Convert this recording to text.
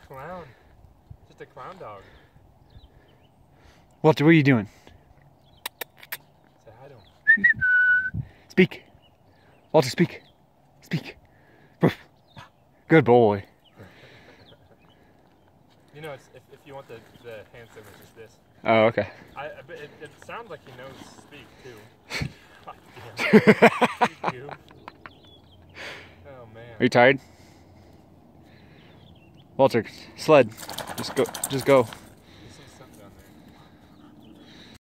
clown. Just a clown dog. Walter, what are you doing? Say hi to him. Speak. Walter, speak. Speak. Good boy. You know, it's, if you want the handsome, it's just this. Oh, okay. It sounds like he knows speak too. God damn. Speak, you. Oh man. Are you tired? Walter, sled. Just go. Just go.